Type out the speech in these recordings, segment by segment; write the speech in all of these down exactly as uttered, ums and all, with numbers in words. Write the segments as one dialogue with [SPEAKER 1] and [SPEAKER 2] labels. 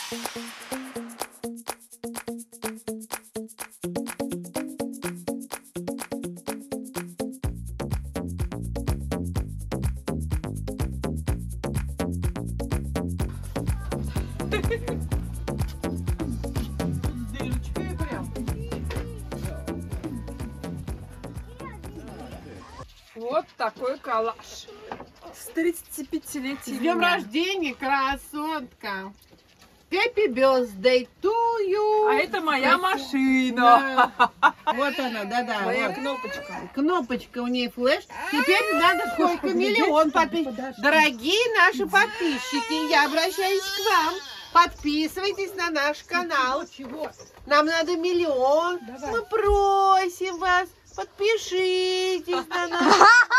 [SPEAKER 1] Вот такой калаш. С тридцатипятилетием.
[SPEAKER 2] С днем рождения, красотка! Happy birthday to you!
[SPEAKER 1] А это моя машина.
[SPEAKER 2] Да. Вот она, да-да.
[SPEAKER 1] Моя
[SPEAKER 2] Вот.
[SPEAKER 1] кнопочка.
[SPEAKER 2] Кнопочка у нее флеш. Теперь надо сколько? Миллион подписчиков. Дорогие наши подписчики, я обращаюсь к вам. Подписывайтесь на наш канал. Нам надо миллион. Мы просим вас, подпишитесь на наш.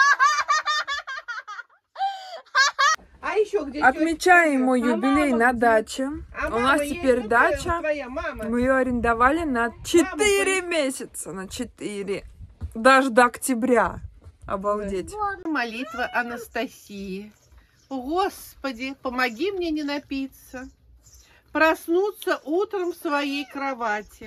[SPEAKER 2] А еще где
[SPEAKER 1] Отмечаем мой
[SPEAKER 2] А
[SPEAKER 1] юбилей
[SPEAKER 2] мама
[SPEAKER 1] на
[SPEAKER 2] где?
[SPEAKER 1] даче.
[SPEAKER 2] А
[SPEAKER 1] У
[SPEAKER 2] мама
[SPEAKER 1] нас
[SPEAKER 2] есть?
[SPEAKER 1] теперь
[SPEAKER 2] Ну,
[SPEAKER 1] дача.
[SPEAKER 2] твоя мама.
[SPEAKER 1] Мы ее арендовали на четыре месяца. На четыре. Даже до октября. Обалдеть.
[SPEAKER 2] Молитва Анастасии. Господи, помоги мне не напиться. Проснуться утром в своей кровати.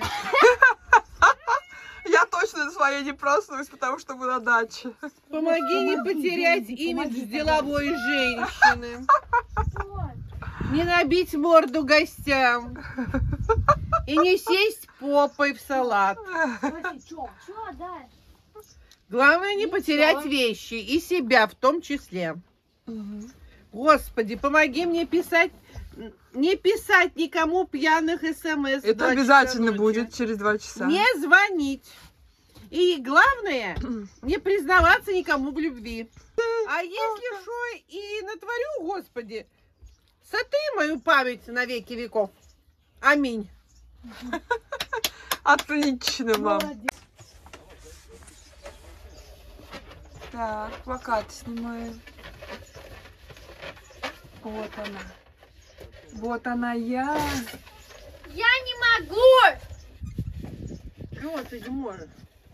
[SPEAKER 1] Я точно своей не проснусь, потому что мы на даче.
[SPEAKER 2] Помоги не потерять имидж деловой женщины. Не набить морду гостям. И не сесть попой в салат. Главное не потерять вещи, и себя в том числе. Господи, помоги мне писать, не писать никому пьяных смс.
[SPEAKER 1] Это обязательно будет через два часа.
[SPEAKER 2] Не звонить. И главное, не признаваться никому в любви. А если что и натворю, Господи, сотри мою память на веки веков. Аминь.
[SPEAKER 1] Отлично, мам. Так, плакат снимаем. Вот она. Вот она я.
[SPEAKER 3] Я не могу!
[SPEAKER 2] Чего ты не можешь?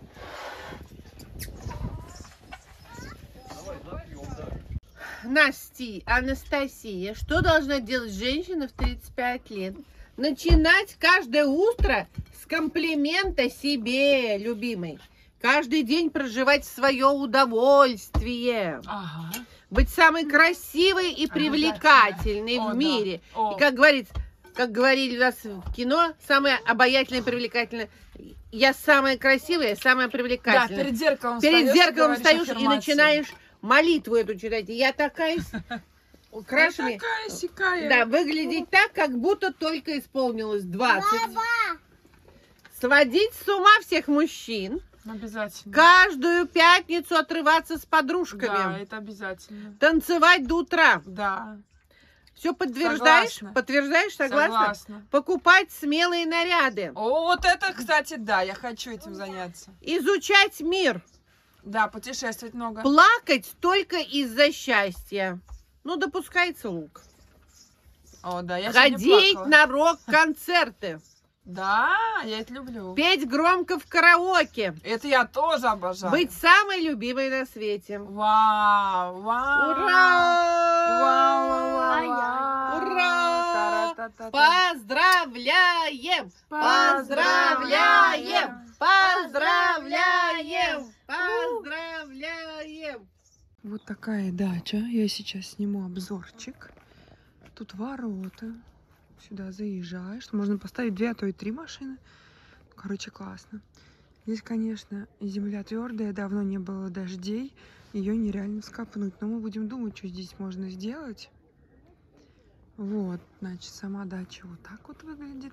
[SPEAKER 2] Насти, Анастасия, что должна делать женщина в тридцать пять лет? Начинать каждое утро с комплимента себе, любимой. Каждый день проживать свое удовольствие.
[SPEAKER 1] Ага.
[SPEAKER 2] Быть самой красивой и привлекательной
[SPEAKER 1] О,
[SPEAKER 2] в
[SPEAKER 1] да.
[SPEAKER 2] мире.
[SPEAKER 1] О.
[SPEAKER 2] И как говорится, как говорили у нас в кино, самая обаятельная и привлекательная. Я самая красивая, самая
[SPEAKER 1] Да,
[SPEAKER 2] привлекательная.
[SPEAKER 1] перед зеркалом
[SPEAKER 2] Перед
[SPEAKER 1] встаёшь и
[SPEAKER 2] зеркалом
[SPEAKER 1] говоришь
[SPEAKER 2] встаешь и
[SPEAKER 1] аффирмации.
[SPEAKER 2] начинаешь молитву эту читать. Я такая с-
[SPEAKER 1] Я
[SPEAKER 2] украшенная.
[SPEAKER 1] такая сякая.
[SPEAKER 2] Да, выглядеть так, как будто только исполнилось двадцать. Сводить с ума всех мужчин.
[SPEAKER 1] Обязательно.
[SPEAKER 2] Каждую пятницу отрываться с
[SPEAKER 1] Да,
[SPEAKER 2] подружками.
[SPEAKER 1] это обязательно.
[SPEAKER 2] Танцевать до утра.
[SPEAKER 1] Да.
[SPEAKER 2] Все подтверждаешь?
[SPEAKER 1] Согласна.
[SPEAKER 2] Подтверждаешь? Согласна?
[SPEAKER 1] Согласна.
[SPEAKER 2] Покупать смелые наряды.
[SPEAKER 1] О, вот это, кстати, да, я хочу этим заняться.
[SPEAKER 2] Изучать мир.
[SPEAKER 1] Да, путешествовать много.
[SPEAKER 2] Плакать только из-за счастья. Ну, допускается лук.
[SPEAKER 1] О, да, я сегодня
[SPEAKER 2] Ходить
[SPEAKER 1] плакала.
[SPEAKER 2] на рок-концерты.
[SPEAKER 1] Да, я это люблю.
[SPEAKER 2] Петь громко в караоке.
[SPEAKER 1] Это я тоже обожаю.
[SPEAKER 2] Быть самой любимой на свете.
[SPEAKER 1] Вау, вау.
[SPEAKER 2] Ура!
[SPEAKER 1] Вау, вау, вау,
[SPEAKER 3] Ура!
[SPEAKER 1] вау.
[SPEAKER 2] Ура!
[SPEAKER 1] Та-ра-та-та-та.
[SPEAKER 2] Поздравляем! Поздравляем! Поздравляем! Поздравляем!
[SPEAKER 1] Вот такая дача. Я сейчас сниму обзорчик. Тут ворота. Сюда заезжаешь. Можно поставить две, а то и три машины. Короче, классно. Здесь, конечно, земля твердая. Давно не было дождей. Ее нереально вскопнуть. Но мы будем думать, что здесь можно сделать. Вот, значит, сама дача вот так вот выглядит.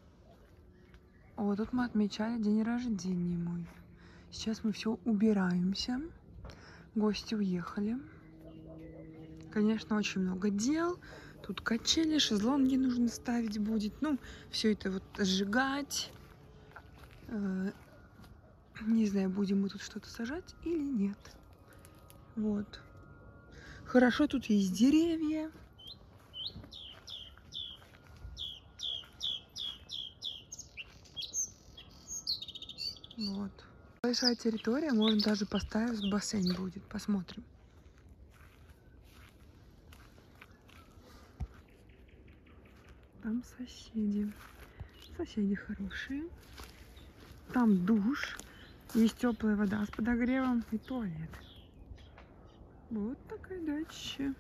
[SPEAKER 1] О, тут мы отмечали день рождения мой. Сейчас мы все убираемся. Гости уехали. Конечно, очень много дел. Тут качели, шезлонги нужно ставить будет. Ну, все это вот сжигать. Э, Не знаю, будем мы тут что-то сажать или нет. Вот. Хорошо, тут есть деревья. Вот. Большая территория, можно даже поставить, бассейн будет. Посмотрим. Там там соседи. Соседи хорошие. Там душ. Есть теплая вода с подогревом и туалет. Вот такая дача.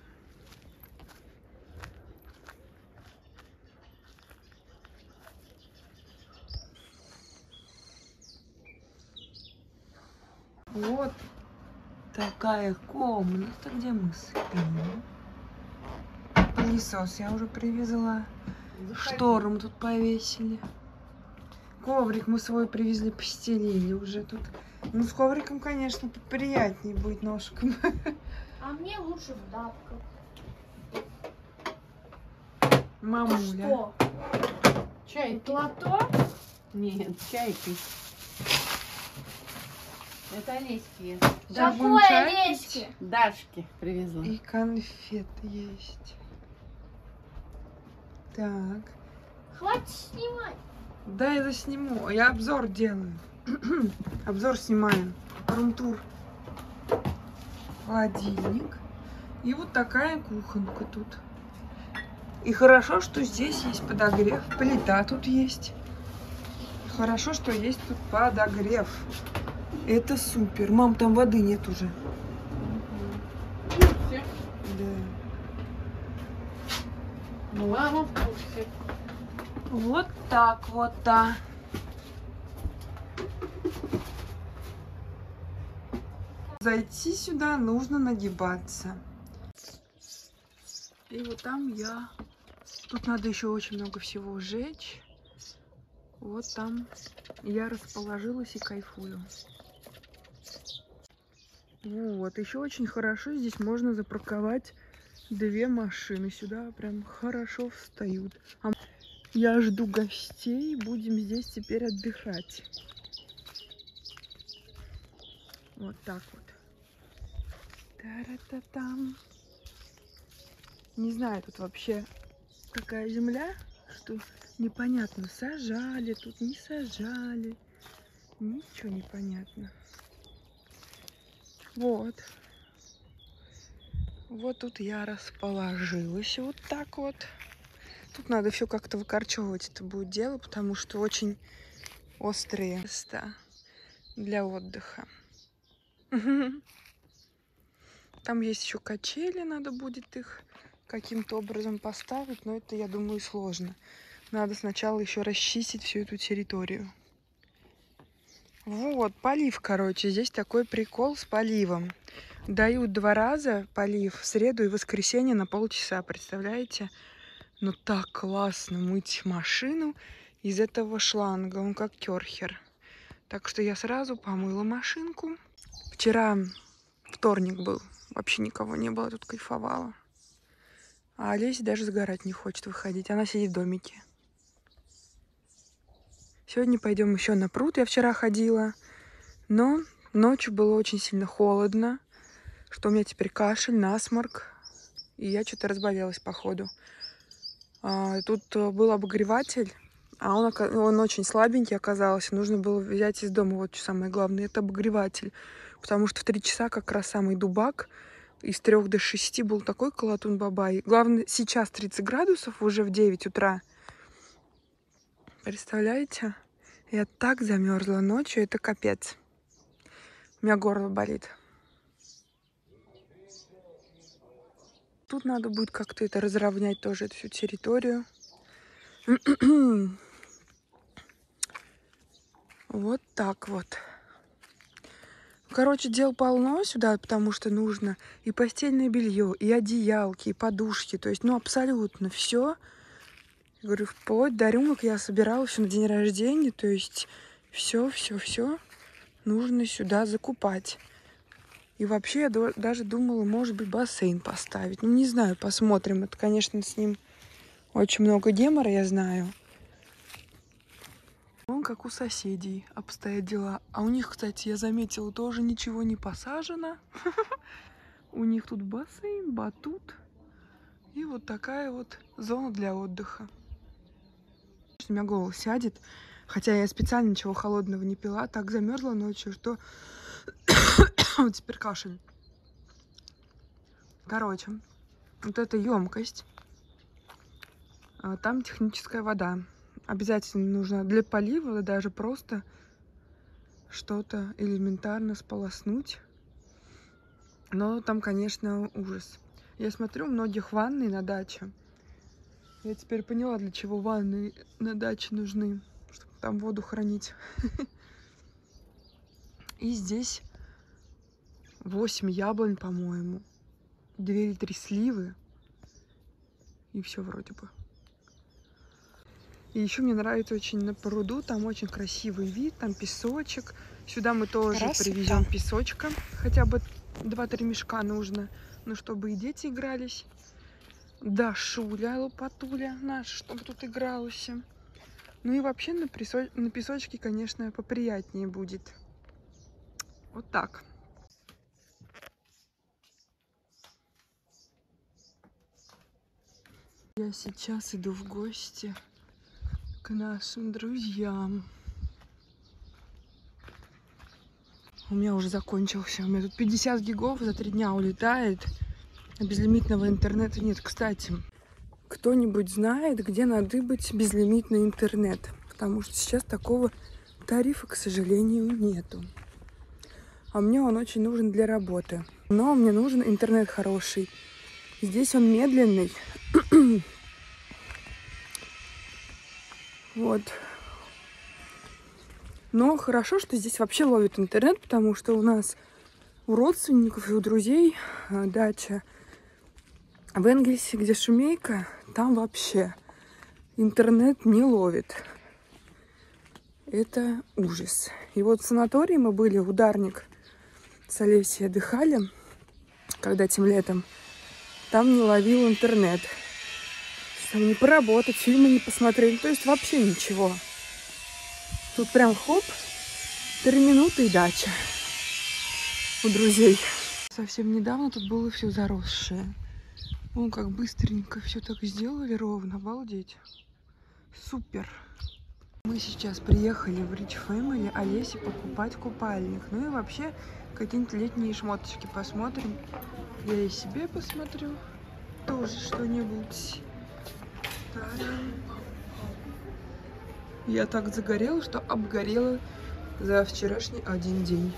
[SPEAKER 1] Вот такая комната, где мы спим. Пылесос я уже привезла. Штору мы тут повесили. Коврик мы свой привезли, постелили уже тут. Ну, с ковриком, конечно, приятнее будет ножкам.
[SPEAKER 3] А мне лучше в тапках.
[SPEAKER 1] Мамуля.
[SPEAKER 3] Что?
[SPEAKER 2] Чай.
[SPEAKER 3] Платок?
[SPEAKER 2] Нет, чайки. Это олеськие.
[SPEAKER 1] Да, будем
[SPEAKER 3] Какой
[SPEAKER 1] чай
[SPEAKER 3] олеськи?
[SPEAKER 2] Дашки привезла.
[SPEAKER 1] И конфеты есть. Так.
[SPEAKER 3] Хватит снимать.
[SPEAKER 1] Да, я засниму. Я обзор делаю. Обзор снимаем. Рум-тур. Холодильник. И вот такая кухонка тут. И хорошо, что здесь есть подогрев. Плита тут есть. Хорошо, что есть тут подогрев. Это супер. Мам, там воды нет уже.
[SPEAKER 2] Все.
[SPEAKER 1] Да.
[SPEAKER 2] Мама в курсе.
[SPEAKER 1] Вот так вот, да. Зайти сюда нужно нагибаться. И вот там я... Тут надо еще очень много всего сжечь. Вот там я расположилась и кайфую. Вот, еще очень хорошо здесь можно запарковать две машины. Сюда прям хорошо встают. А я жду гостей, будем здесь теперь отдыхать. Вот так вот. Та-ра-та-там. Не знаю, тут вообще какая земля, что непонятно, сажали тут, не сажали. Ничего не понятно. Вот. Вот тут я расположилась вот так вот. Тут надо все как-то выкорчевывать, это будет дело, потому что очень острые места для отдыха. Там есть еще качели, надо будет их каким-то образом поставить, но это, я думаю, сложно. Надо сначала еще расчистить всю эту территорию. Вот, полив, короче, здесь такой прикол с поливом. Дают два раза полив в среду и воскресенье на полчаса, представляете? Ну так классно мыть машину из этого шланга, он как керхер. Так что я сразу помыла машинку. Вчера вторник был, вообще никого не было, тут кайфовала. А Олеся даже загорать не хочет выходить, она сидит в домике. Сегодня пойдем еще на пруд, я вчера ходила, но ночью было очень сильно холодно, что у меня теперь кашель, насморк, и я что-то разболелась походу. А, тут был обогреватель, а он, он очень слабенький оказался, нужно было взять из дома, вот что самое главное, это обогреватель, потому что в три часа как раз самый дубак, из трех до шести был такой колотун-бабай. Главное, сейчас тридцать градусов, уже в девять утра. Представляете? Я так замерзла ночью, это капец. У меня горло болит. Тут надо будет как-то это разровнять тоже, эту всю территорию. Вот так вот. Короче, дел полно сюда, потому что нужно и постельное белье, и одеялки, и подушки. То есть, ну, абсолютно все. Я говорю, вплоть до рюмок я собирала все на день рождения. То есть, все, все, все нужно сюда закупать. И вообще, я даже думала, может быть, бассейн поставить. Ну, не знаю, посмотрим. Это, конечно, с ним очень много гемора, я знаю. Вон как у соседей обстоят дела. А у них, кстати, я заметила, тоже ничего не посажено. У них тут бассейн, батут. И вот такая вот зона для отдыха. У меня голос сядет. Хотя я специально ничего холодного не пила. Так замерзла ночью, что вот теперь кашель. Короче, вот эта емкость. А там техническая вода. Обязательно нужно для полива, даже просто что-то элементарно сполоснуть. Но там, конечно, ужас. Я смотрю, у многих ванны на даче. Я теперь поняла, для чего ванны на даче нужны, чтобы там воду хранить. И здесь восемь яблонь, по-моему, две или три сливы. И все вроде бы. И еще мне нравится очень на пруду, там очень красивый вид, там песочек. Сюда мы тоже
[SPEAKER 4] Красота.
[SPEAKER 1] привезем песочка, хотя бы два-три мешка нужно, ну, чтобы и дети игрались. Да, Шуля, лопатуля наша, чтобы тут игралась. Ну и вообще на, присо... на песочке, конечно, поприятнее будет. Вот так. Я сейчас иду в гости к нашим друзьям. У меня уже закончился. У меня тут пятьдесят гигов за три дня улетает. А безлимитного интернета нет. Кстати, кто-нибудь знает, где надыбать безлимитный интернет? Потому что сейчас такого тарифа, к сожалению, нету. А мне он очень нужен для работы. Но мне нужен интернет хороший. Здесь он медленный. Вот. Но хорошо, что здесь вообще ловит интернет, потому что у нас у родственников и у друзей дача в Энгельсе, где Шумейка, там вообще интернет не ловит. Это ужас. И вот в санатории мы были, Ударник с Олесей отдыхали, когда тем летом, там не ловил интернет. Там не поработать, фильмы не посмотрели, то есть вообще ничего. Тут прям хоп, три минуты и дача у друзей. Совсем недавно тут было все заросшее. Вон как быстренько все так сделали ровно, обалдеть. Супер. Мы сейчас приехали в Rich Family Олесе покупать купальник. Ну и вообще какие-нибудь летние шмоточки посмотрим. Я и себе посмотрю тоже что-нибудь. Я так загорела, что обгорела за вчерашний один день.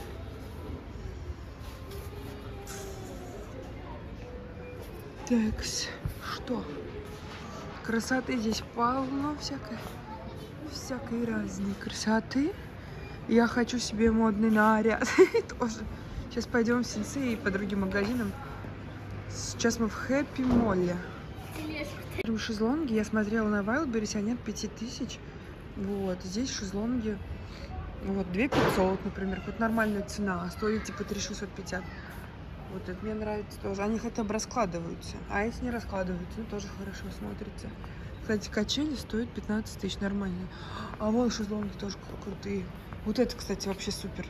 [SPEAKER 1] Такс, что? Красоты здесь полно всякой, всякой разной красоты. Я хочу себе модный наряд тоже. Сейчас пойдем в Сенсей и по другим магазинам. Сейчас мы в Хэппи Молле. Шезлонги я смотрела на Wildberries, они от пяти тысяч. Вот, здесь шезлонги, вот, две тысячи пятьсот, например, вот нормальная цена, а стоит типа три тысячи шестьсот пятьдесят. Вот это мне нравится тоже. Они хотя бы раскладываются, а если не раскладываются, ну тоже хорошо смотрится. Кстати, качели стоят пятнадцать тысяч, нормальные. А вон шезлонги тоже крутые. Вот это, кстати, вообще супер.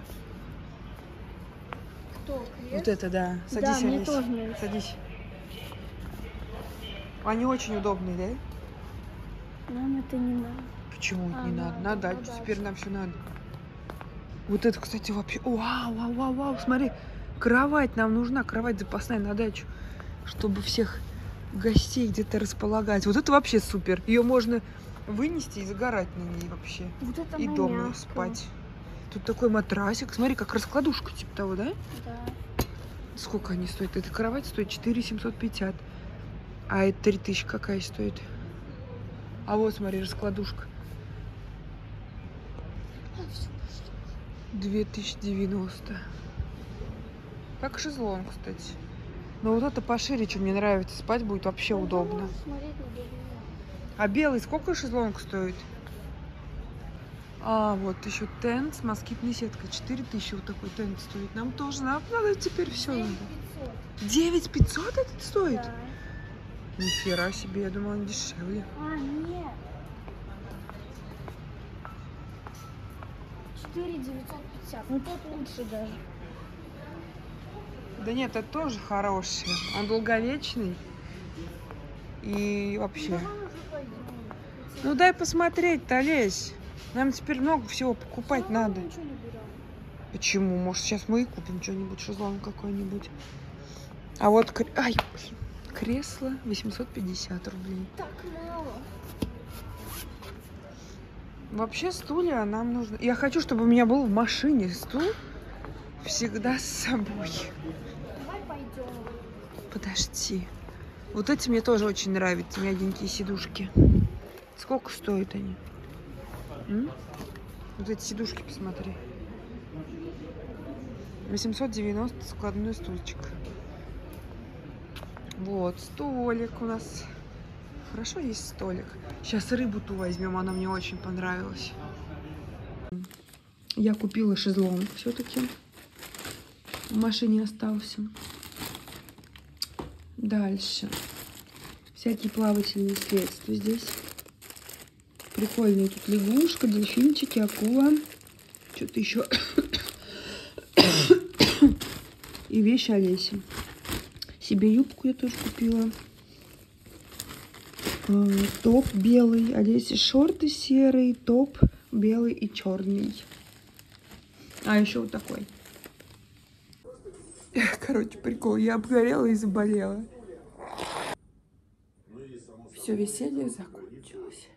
[SPEAKER 3] Кто? Крест?
[SPEAKER 1] Вот это, да. Садись,
[SPEAKER 3] Да, мне
[SPEAKER 1] Алис.
[SPEAKER 3] тоже нравится.
[SPEAKER 1] Садись. Они очень удобные, да?
[SPEAKER 3] Нам это не надо.
[SPEAKER 1] Почему
[SPEAKER 3] А,
[SPEAKER 1] не надо?
[SPEAKER 3] надо,
[SPEAKER 1] Надо,
[SPEAKER 3] надо.
[SPEAKER 1] теперь нам все надо. Вот это, кстати, вообще... Вау, вау, вау, вау, смотри. Кровать нам нужна, кровать запасная на дачу. Чтобы всех гостей где-то располагать. Вот это вообще супер. Ее можно вынести и загорать на ней вообще.
[SPEAKER 3] Вот это
[SPEAKER 1] И
[SPEAKER 3] она
[SPEAKER 1] дома
[SPEAKER 3] мягкая.
[SPEAKER 1] спать. Тут такой матрасик. Смотри, как раскладушка типа того, да?
[SPEAKER 3] Да.
[SPEAKER 1] Сколько они стоят? Эта кровать стоит четыре тысячи семьсот пятьдесят. А это три тысячи какая стоит? А вот, смотри, раскладушка. две тысячи девяносто. Как шезлонг, кстати. Но вот это пошире, что мне нравится. Спать будет вообще удобно.
[SPEAKER 3] Смотреть на длину.
[SPEAKER 1] А белый сколько шезлонг стоит? А, вот еще тент с москитной сеткой. четыре тысячи вот такой тент стоит. Нам тоже надо, надо теперь все надо. девять тысяч пятьсот этот стоит?
[SPEAKER 3] Да.
[SPEAKER 1] Нифига себе, я думала, он дешевле.
[SPEAKER 3] А, нет. четыре тысячи девятьсот пятьдесят. Ну тот лучше даже.
[SPEAKER 1] Да нет, это тоже хороший. Он долговечный. И вообще.
[SPEAKER 3] Давай уже пойдем.
[SPEAKER 1] Ну дай посмотреть-то, Олесь. Нам теперь много всего покупать
[SPEAKER 3] Давай
[SPEAKER 1] надо.
[SPEAKER 3] ничего не берем.
[SPEAKER 1] Почему? Может, сейчас мы и купим что-нибудь, шезлонг какой-нибудь. А вот кр- Ай, блин. Кресло восемьсот пятьдесят рублей.
[SPEAKER 3] Так мало.
[SPEAKER 1] Вообще стулья нам нужно. Я хочу, чтобы у меня был в машине стул всегда с собой.
[SPEAKER 3] Давай пойдем.
[SPEAKER 1] Подожди. Вот эти мне тоже очень нравятся, мягенькие сидушки. Сколько стоят они? М? Вот эти сидушки, посмотри. восемьсот девяносто складной стульчик. Вот, столик у нас. Хорошо есть столик. Сейчас рыбу ту возьмем, она мне очень понравилась. Я купила шезлонг все-таки. В машине остался. Дальше. Всякие плавательные средства здесь. Прикольные тут лягушка, дельфинчики, акула. Что-то еще. И вещи Олеси. Себе юбку я тоже купила. А, топ белый. Олеси шорты серый, топ белый и черный. А еще вот такой. Короче, прикол. Я обгорела и заболела. Все веселье закончилось.